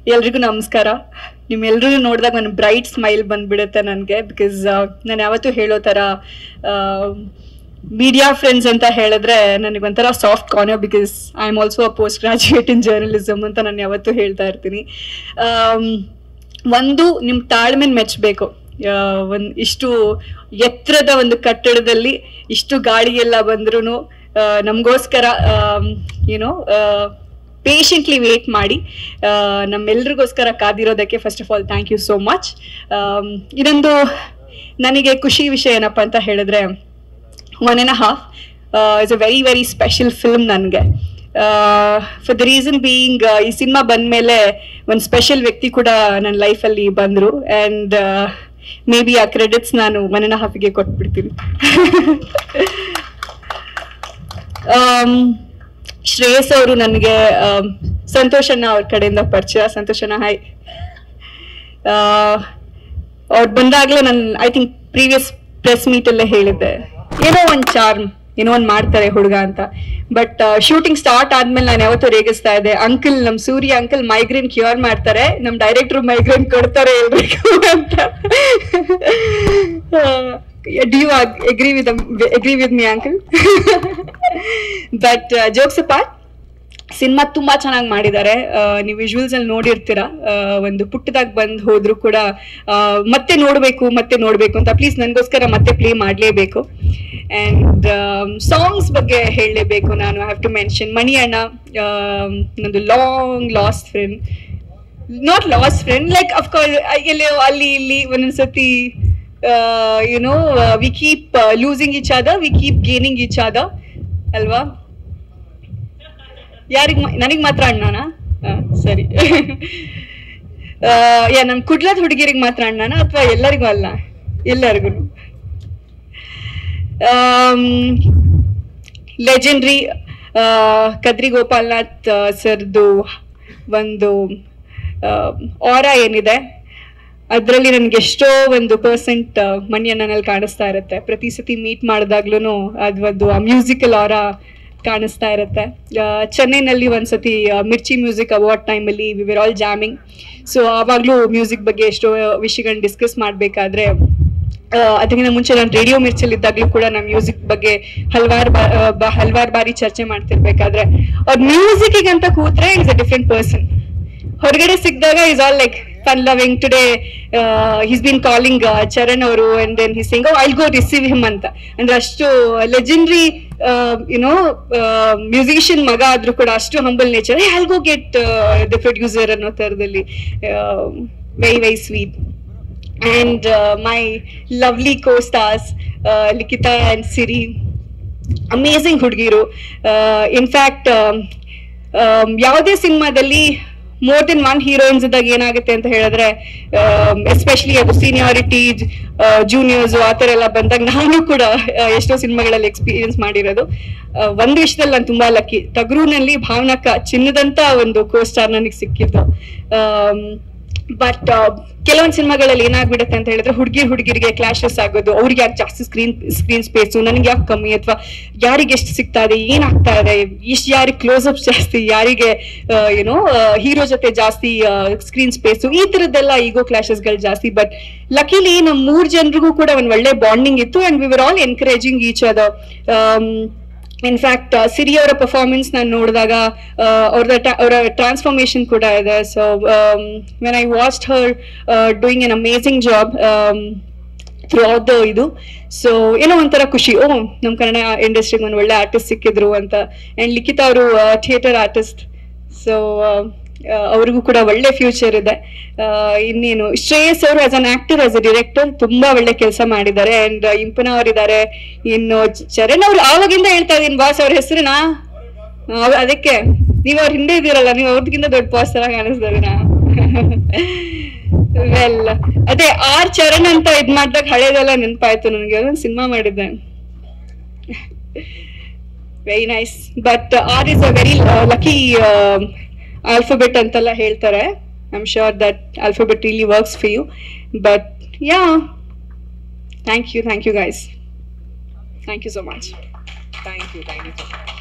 ಎಲ್ರಿಗೂ ನಮಸ್ಕಾರ. ನಿಮ್ಮೆಲ್ರಿಗೂ ನೋಡಿದಾಗ ಒಂದು ಬ್ರೈಟ್ ಸ್ಮೈಲ್ ಬಂದ್ಬಿಡುತ್ತೆ ನನಗೆ. ಬಿಕಾಸ್ ನಾನು ಯಾವತ್ತೂ ಹೇಳೋ ಥರ ಮೀಡಿಯಾ ಫ್ರೆಂಡ್ಸ್ ಅಂತ ಹೇಳಿದ್ರೆ ನನಗೊಂಥರ soft corner. Because I am also a post graduate in journalism ಅಂತ ನಾನು ಯಾವತ್ತೂ ಹೇಳ್ತಾ ಇರ್ತೀನಿ. ಒಂದು ನಿಮ್ಮ ತಾಳ್ಮೆನ ಮೆಚ್ಚಬೇಕು. ಒಂದು ಇಷ್ಟು ಎತ್ತರದ ಒಂದು ಕಟ್ಟಡದಲ್ಲಿ ಇಷ್ಟು ಗಾಳಿ ಎಲ್ಲ ಬಂದ್ರೂ ನಮಗೋಸ್ಕರ ಏನೋ ಪೇಷಂಟ್ಲಿ ವೇಟ್ ಮಾಡಿ ನಮ್ಮೆಲ್ರಿಗೋಸ್ಕರ ಕಾದಿರೋದಕ್ಕೆ first of all thank you so much. ಇದೊಂದು ನನಗೆ ಖುಷಿ ವಿಷಯ ಏನಪ್ಪ ಅಂತ ಹೇಳಿದ್ರೆ 1.5 is a very very special film ನನಗೆ. ಫಾರ್ ದ ರೀಸನ್ ಬೀಯಿಂಗ್ ಈ ಸಿನಿಮಾ ಬಂದಮೇಲೆ ಒಂದು ಸ್ಪೆಷಲ್ ವ್ಯಕ್ತಿ ಕೂಡ ನನ್ನ ಲೈಫಲ್ಲಿ ಬಂದರು. ಆ್ಯಂಡ್ ಮೇ ಬಿ ಆ ಕ್ರೆಡಿಟ್ಸ್ ನಾನು 1.5ಗೆ ಕೊಟ್ಬಿಡ್ತೀನಿ. ಶ್ರೇಯಸ್ ಅವರು ನನಗೆ ಸಂತೋಷನ ಅವ್ರ ಕಡೆಯಿಂದ ಪರಿಚಯ. ಸಂತೋಷನ ಹಾಯ್. ಅವ್ರು ಬಂದಾಗಲೇ ನಾನು ಐ ಥಿಂಕ್ ಪ್ರೀವಿಯಸ್ ಪ್ರೆಸ್ ಮೀಟಲ್ಲೇ ಹೇಳಿದ್ದೆ, ಏನೋ ಒಂದು ಚಾರ್ಮ್, ಏನೋ ಒಂದು ಮಾಡ್ತಾರೆ ಹುಡುಗ ಅಂತ. ಬಟ್ ಶೂಟಿಂಗ್ ಸ್ಟಾರ್ಟ್ ಆದ್ಮೇಲೆ ನಾನು ಯಾವತ್ತೂ ರೇಗಿಸ್ತಾ ಇದ್ದೆ, ಅಂಕಲ್ ನಮ್ಮ ಸೂರ್ಯ ಅಂಕಲ್ ಮೈಗ್ರೇನ್ ಕ್ಯೂರ್ ಮಾಡ್ತಾರೆ, ನಮ್ಮ ಡೈರೆಕ್ಟ್ರು ಮೈಗ್ರೇನ್ ಕೊಡ್ತಾರೆ ಎಲ್ರಿಗೂ ಅಂತ. Do you agree with me, uncle? But jokes apart, cinema ತುಂಬಾ ಚೆನ್ನಾಗಿ ಮಾಡಿದ್ದಾರೆ. ನೀವು ವಿಜುವಲ್ಸ್ ಅಲ್ಲಿ ನೋಡಿರ್ತೀರಾ. ಒಂದು ಪುಟ್ಟದಾಗ ಬಂದು ಹೋದ್ರು ಕೂಡ ಮತ್ತೆ ನೋಡ್ಬೇಕು ಅಂತ ಪ್ಲೀಸ್ ನನಗೋಸ್ಕರ ಮತ್ತೆ ಪ್ಲೇ ಮಾಡಲೇಬೇಕು. ಆ್ಯಂಡ್ ಸಾಂಗ್ಸ್ ಬಗ್ಗೆ ಹೇಳಲೇಬೇಕು ನಾನು. ಹ್ಯಾವ್ ಟು ಮೆನ್ಷನ್ ಮಣಿ ಅಣ್ಣ, ನಂದು long lost friend, not lost friend, like of course ಎಲ್ಲೋ ಅಲ್ಲಿ ಇಲ್ಲಿ ಒಂದೊಂದ್ಸತಿ we keep losing each other, we keep gaining each other ಅಲ್ವಾ? ನನಗೆ ಮಾತ್ರ ಅಣ್ಣನ? ಸರಿ. ನಮ್ ಕುಡ್ಲದ ಹುಡುಗಿರಿಗೆ ಮಾತ್ರ ಅಣ್ಣನ ಅಥವಾ ಎಲ್ಲರಿಗೂ ಅಲ್ಲ? ಎಲ್ಲರಿಗೂ. ಲೆಜೆಂಡ್ರಿ ಕದ್ರಿ ಗೋಪಾಲ್ನಾಥ್ ಸರ್ದು ಒಂದು ಆರಾ ಏನಿದೆ ಅದರಲ್ಲಿ ನನಗೆ ಎಷ್ಟೋ ಒಂದು ಪರ್ಸೆಂಟ್ ಮಣಿಯನ್ನಲ್ಲಿ ಕಾಣಿಸ್ತಾ ಇರುತ್ತೆ. ಪ್ರತಿ ಸತಿ ಮೀಟ್ ಮಾಡಿದಾಗ್ಲೂ ಅದೊಂದು ಆ ಮ್ಯೂಸಿಕಲ್ ಆರಾ ಕಾಣಿಸ್ತಾ ಇರುತ್ತೆ. ಚೆನ್ನೈನಲ್ಲಿ ಒಂದ್ಸತಿ ಮಿರ್ಚಿ ಮ್ಯೂಸಿಕ್ ಅವಾರ್ಡ್ ಟೈಮಲ್ಲಿ we were all jamming. So ಆವಾಗಲೂ ಮ್ಯೂಸಿಕ್ ಬಗ್ಗೆ ಎಷ್ಟೋ ವಿಷಯಗಳನ್ನ ಡಿಸ್ಕಸ್ ಮಾಡಬೇಕಾದ್ರೆ, ಅದಕ್ಕಿಂತ ಮುಂಚೆ ನಾನು ರೇಡಿಯೋ ಮಿರ್ಚಲ್ಲಿ ಇದ್ದಾಗಲೂ ಕೂಡ ನಾನು ಮ್ಯೂಸಿಕ್ ಬಗ್ಗೆ ಹಲವಾರು ಬಾರಿ ಚರ್ಚೆ ಮಾಡ್ತಿರ್ಬೇಕಾದ್ರೆ ಅವ್ರ ಮ್ಯೂಸಿಕ್ಗೆ ಅಂತ ಕೂತ್ರೆ ಈಸ್ ಅ ಡಿಫ್ರೆಂಟ್ ಪರ್ಸನ್. ಹೊರಗಡೆ ಸಿಕ್ಕಿದಾಗ is all like fun loving. Today he's been calling Charan ಅವರು and then he's saying, oh I'll go receive him anta. ಅಂದ್ರೆ ಅಷ್ಟು legendary musician ಮಗ ಆದ್ರೂ ಕೂಡ ಅಷ್ಟು humble nature. Hey, I'll go get the producer ಅನ್ನೋ ತರದಲ್ಲಿ very very sweet. And my lovely co-stars Likita and Siri, amazing ಹುಡುಗಿರು. In fact ಯಾವುದೇ ಸಿನಿಮಾದಲ್ಲಿ ಮೋರ್ ದೆನ್ ಒನ್ ಹೀರೋಯಿನ್ಸ್ ಇದ್ದಾಗ ಏನಾಗುತ್ತೆ ಅಂತ ಹೇಳಿದ್ರೆ, ಎಸ್ಪೆಷಲಿ ಅದು ಸೀನಿಯಾರಿಟಿ ಜೂನಿಯರ್ಸ್ ಆ ಥರ ಎಲ್ಲ ಬಂದಾಗ ನಾನು ಕೂಡ ಎಷ್ಟೋ ಸಿನಿಮಾಗಳಲ್ಲಿ ಎಕ್ಸ್ಪೀರಿಯನ್ಸ್ ಮಾಡಿರೋದು. ಒಂದು ವಿಷಯದಲ್ಲಿ ನಾನು ತುಂಬಾ ಲಕ್ಕಿ, ಟಗರುನಲ್ಲಿ ಭಾವನಕ್ಕ ಚಿನ್ನದಂತ ಒಂದು ಕೋಸ್ಟಾರ್ ನನಗೆ ಸಿಕ್ಕಿದ್ದು. ಬಟ್ ಕೆಲವೊಂದು ಸಿನಿಮಾಗಳಲ್ಲಿ ಏನಾಗ್ಬಿಡುತ್ತೆ ಅಂತ ಹೇಳಿದ್ರೆ ಹುಡುಗಿರಿಗೆ ಕ್ಲಾಶಸ್ ಆಗೋದು, ಅವ್ರಿಗೆ ಯಾಕೆ ಜಾಸ್ತಿ ಸ್ಕ್ರೀನ್ ಸ್ಪೇಸು, ನನಗೆ ಯಾಕೆ ಕಮ್ಮಿ, ಅಥವಾ ಯಾರಿಗೆ ಎಷ್ಟು ಸಿಗ್ತಾ ಇದೆ, ಏನಾಗ್ತಾ ಇದೆ, ಎಷ್ಟು ಯಾರಿಗೆ ಕ್ಲೋಸ್ಅಪ್ಸ್ ಜಾಸ್ತಿ, ಯಾರಿಗೆ ಹೀರೋ ಜೊತೆ ಜಾಸ್ತಿ ಸ್ಕ್ರೀನ್ ಸ್ಪೇಸು, ಈ ಥರದ್ದೆಲ್ಲ ಈಗೋ ಕ್ಲಾಶಸ್ಗಳು ಜಾಸ್ತಿ. ಬಟ್ ಲಕಿಲಿ ನಮ್ಮ 3 ಜನರಿಗೂ ಕೂಡ ಒಂದು ಒಳ್ಳೆ ಬಾಂಡಿಂಗ್ ಇತ್ತು. And we were all encouraging each other. In fact Siri ಅವರ ಪರ್ಫಾರ್ಮೆನ್ಸ್ ನಾನು ನೋಡಿದಾಗ ಅವರ ಟ್ರಾನ್ಸ್ಫಾರ್ಮೇಶನ್ ಕೂಡ ಇದೆ. So when I watched her doing an amazing job throughout the ಇದು, ಸೊ ಏನೋ ಒಂಥರ ಖುಷಿ, ನಮ್ಮ ಕನ್ನಡ ಇಂಡಸ್ಟ್ರಿಗೆ ಒಂದು ಒಳ್ಳೆ ಆರ್ಟಿಸ್ಟ್ ಸಿಕ್ಕಿದ್ರು ಅಂತ. ಆ್ಯಂಡ್ ಲಿಖಿತಾ ಅವರು ಥಿಯೇಟರ್ ಆರ್ಟಿಸ್ಟ್, ಸೊ ಅವ್ರಿಗೂ ಕೂಡ ಒಳ್ಳೆ ಫ್ಯೂಚರ್ ಇದೆ. ಇನ್ನೇನು ಶ್ರೇಯಸ್ ಅವರು as an actor, as a director ತುಂಬಾ ಒಳ್ಳೆ ಕೆಲಸ ಮಾಡಿದ್ದಾರೆ. ಅಂಡ್ ಇಂಪನ ಅವರಿದ್ದಾರೆ. ಇನ್ನು ಚರಣ್ ಅವ್ರು ಆವಾಗಿಂದ ಹೇಳ್ತಾ ಇದೀನಿ ಬಾಸ್ ಅವ್ರ ಹೆಸರನ್ನ, ಅದಕ್ಕೆ ನೀವು ಅವ್ರ ಹಿಂದೆ ಇದ್ದೀರಲ್ಲ, ನೀವು ಅವ್ರದಕ್ಕಿಂತ ದೊಡ್ಡ ಬಾಸ್ ತರ ಕಾಣಿಸ್ತಾರೆ. ವೆಲ್ ಅದೇ ಆರ್ ಚರಣ್ ಅಂತ ಇದ್ ಮಾಡ್ದಾಗ ಹಳೇದೆಲ್ಲ ನೆನಪಾಯ್ತು ನನಗೆ. ಅದೊಂದು ಸಿನಿಮಾ ಮಾಡಿದ್ದೆ, very nice. But R is a very lucky alphabet antalla ಹೇಳ್ತಾರೆ. I'm sure that alphabet really works for you. But yeah, thank you guys. Thank you so much. Thank you so much.